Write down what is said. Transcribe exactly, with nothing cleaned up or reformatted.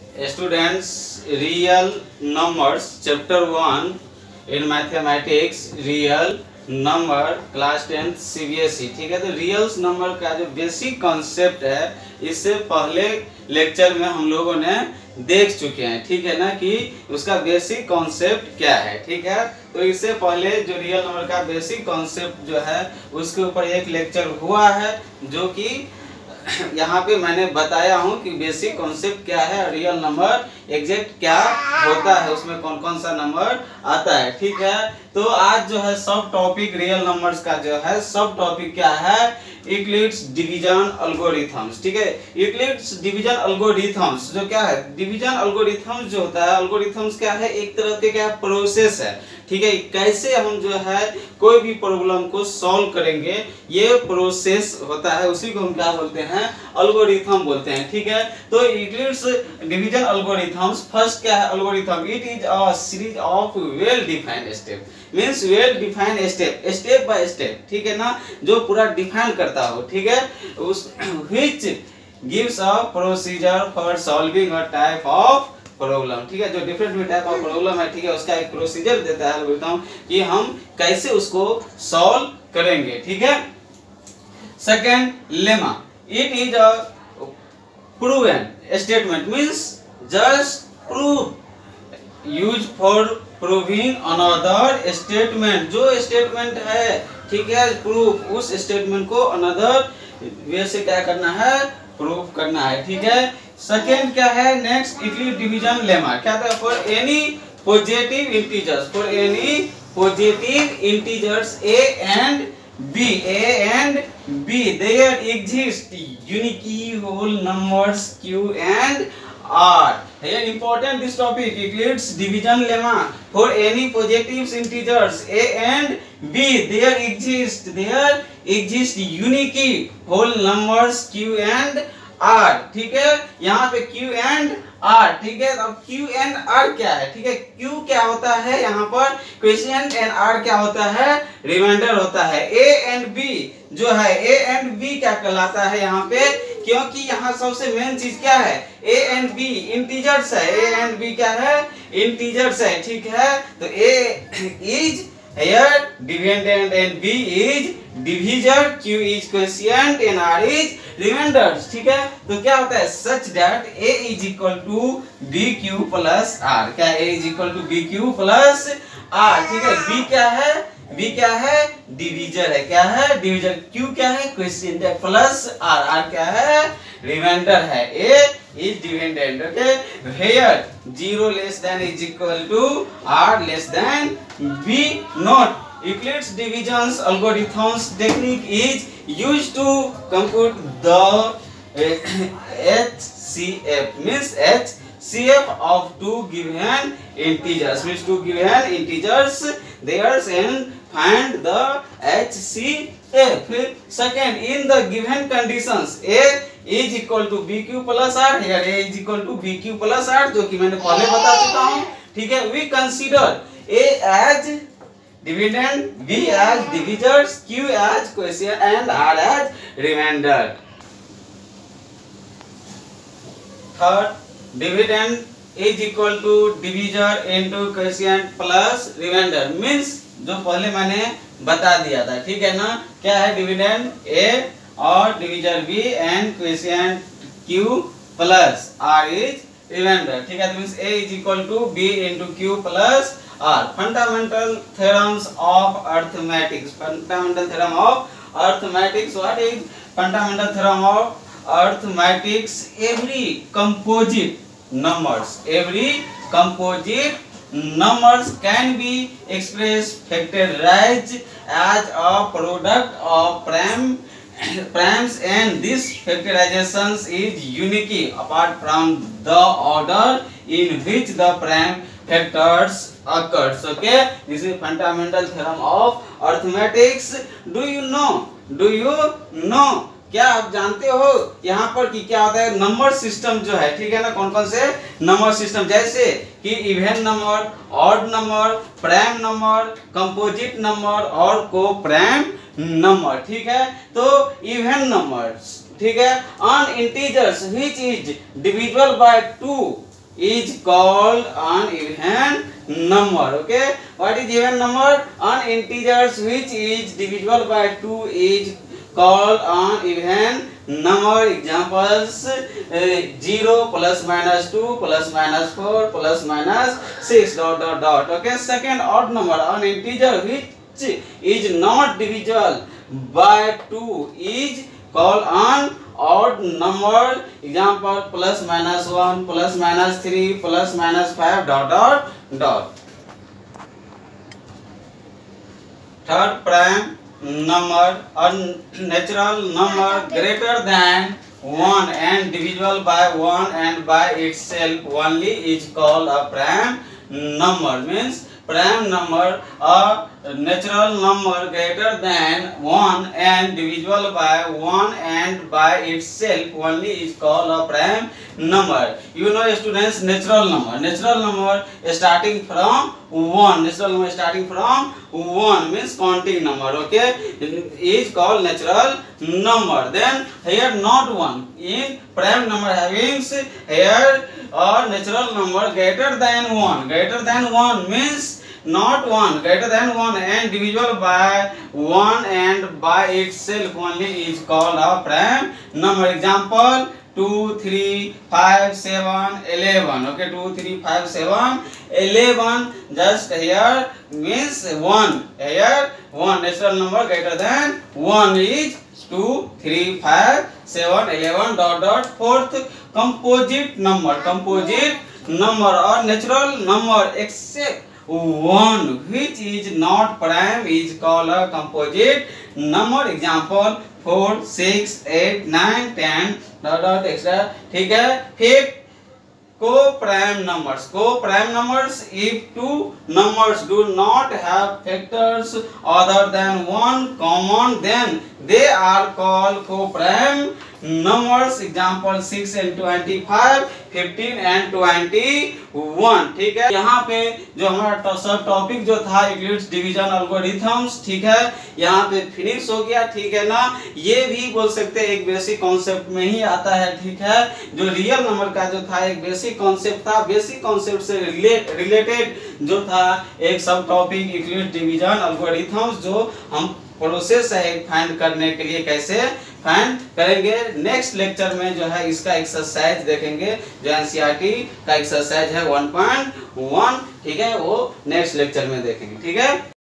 Students, real numbers, chapter one in mathematics, real number class tenth CBSE. ठीक है, तो real number का जो बेसिक कॉन्सेप्ट है इससे पहले लेक्चर में हम लोगों ने देख चुके हैं। ठीक है ना, कि उसका बेसिक कॉन्सेप्ट क्या है। ठीक है, तो इससे पहले जो रियल नंबर का बेसिक कॉन्सेप्ट जो है उसके ऊपर एक लेक्चर हुआ है, जो कि यहाँ पे मैंने बताया हूँ कि बेसिक कॉन्सेप्ट क्या है और रियल नंबर एग्जैक्ट क्या होता है, उसमें कौन कौन सा नंबर आता है। ठीक है, तो आज जो है सब टॉपिक रियल नंबर्स का जो है सब टॉपिक क्या है, यूक्लिड्स डिवीजन एल्गोरिथम्स। ठीक है, यूक्लिड्स डिवीजन एल्गोरिथम्स जो क्या है, डिवीजन एल्गोरिथम्स जो होता है, एल्गोरिथम्स क्या है, एक तरह के क्या प्रोसेस है। ठीक है, कैसे हम जो है कोई भी प्रॉब्लम को सॉल्व करेंगे, ये प्रोसेस होता है, उसी को हम क्या बोलते हैं, एल्गोरिथम बोलते हैं। ठीक है, तो यूक्लिड्स डिवीजन एल्गोरिथम्स फर्स्ट क्या है, algorithm it is a series of well defined step, means well defined step, step by step. ठीक है ना, जो पूरा डिफाइन करता हो। ठीक है, उस which gives a procedure for solving a type of problem. ठीक है, जो डिफरेंट टाइप ऑफ प्रॉब्लम है, ठीक है, उसका एक प्रोसीजर देता है एल्गोरिथम कि हम कैसे उसको सॉल्व करेंगे। ठीक है, second lemma, it is a proven statement, means just prove use for proving another statement, जो स्टेटमेंट है, ठीक है, प्रूफ उस स्टेटमेंट को अनदर वे से क्या करना है, प्रूफ करना है। ठीक है, सेकेंड क्या है, नेक्स्ट यूक्लिड डिवीजन लेमा क्या था, for any positive integers, for any positive integers a and b, a and b there exist unique whole numbers q and r. Here important this topic, Euclid's division lemma, for any positive integers a and b there exist there exist unique whole numbers q and r. ठीक है, यहाँ पे q and r, ठीक है, अब q and r क्या है, ठीक है, q क्या होता है यहाँ पर क्वेश्चन एंड r क्या होता है, रिमाइंडर होता है। a and b जो है, a and b क्या कहलाता है यहाँ पे, क्योंकि यहाँ सबसे मेन चीज क्या है, a and b इंटीजर्स है, a and b क्या है, इंटीजर्स है। ठीक है, तो a is here dividend and b is divisor, q is quotient and r is remainders. ठीक है, तो क्या होता है, such that a is equal to bq plus r, क्या a is equal to bq plus r। ठीक है, b क्या है, b क्या है, डिविजर है, क्या है, डिविजर, q क्या है, क्वोशिएंट है, प्लस r, r क्या है, रिमाइंडर है, a is dividend. Okay, here zero less than is equal to r less than b not। Euclid's divisions algorithms technique is used to compute the H C F, means H C F of two given integers, means two given integers theirs, and find the H C F. Second, in the given conditions a is equal to bq plus r, here a is equal to bq plus r, जो कि मैंने पहले बता चुका हूँ। ठीक है, we consider a as dividend, b as divisors, q as quotient and r as remainder. Third, dividend is equal to divisor into quotient plus remainder, means जो पहले मैंने बता दिया था। ठीक है ना, क्या है, डिविडेंड a और divisor b and quotient q plus r is remainder. ठीक है, means a is equal to b into q plus r. Fundamental theorems of arithmetic, fundamental theorem of arithmetic, what is fundamental theorem of arithmetic, every composite numbers, every composite numbers can be expressed factorized as a product of prime primes, and this factorization is unique apart from the order in which the prime factors occurs. Okay, this is fundamental theorem of arithmetics. Do you know, do you know, क्या आप जानते हो यहाँ पर कि क्या होता है, नंबर सिस्टम जो है, ठीक है ना, कौन कौन से नंबर सिस्टम, जैसे कि even number, odd number, prime number, composite number और को प्राइम नंबर। ठीक है, तो इवन नंबर्स, ठीक है, on integers which is divisible by two, is called an even number. Okay, what is even number? An integers which is divisible by two is called an even number. Examples: uh, zero plus minus two plus minus four plus minus six dot dot dot. Okay, second, odd number. An integer which is not divisible by two is called an odd number. Example: plus minus one plus minus three plus minus five dot dot dot. Third, prime number. A natural number greater than one and divisible by one and by itself only is called a prime number. Means prime number, a natural number greater than one and divisible by one and by itself only is called a prime number. You know, students, natural number. Natural number starting from one. Natural number starting from one means counting number. Okay, is called natural number. Then here not one. In prime number having here a natural number greater than one. Greater than one means not one, greater than one and divisible by one and by itself only is called a prime number. Example: two, three, five, seven, eleven. Okay, two, three, five, seven, eleven. Just here means one. Here one. Natural number greater than one is two, three, five, seven, eleven dot dot. Fourth, composite number. Composite number or natural number except one which is not prime is called a composite number. Example: four, six, eight, nine, ten dot dot extra. ठीक है. Fifth, co-prime numbers. Co-prime numbers: if two numbers do not have factors other than one common, then they are called co-prime numbers. Example: six and twenty-five, fifteen and twenty-one. ठीक है. यहाँ पे जो हमारा सब topic जो था यूक्लिड्स डिवीजन एल्गोरिथम्स, ठीक है, यहाँ पे फिनिश हो गया. ठीक है ना. ये भी बोल सकते हैं एक बेसिक कॉन्सेप्ट में ही आता है. ठीक है. जो रियल नंबर का जो था एक बेसिक कॉन्सेप्ट था. बेसिक कॉन्सेप्ट से रिलेट रिलेटेड जो था एक सब टॉपिक यूक्लिड्स डिवीजन एल्गोरिथम्स, जो हम प्रोसेस है फाइंड करने के लिए कैसे फाइंड करेंगे. नेक्स्ट लेक्चर में जो है इसका एक्सरसाइज देखेंगे, जो एनसीईआरटी का एक्सरसाइज है वन पॉइंट वन. ठीक है, वो नेक्स्ट लेक्चर में देखेंगे. ठीक है.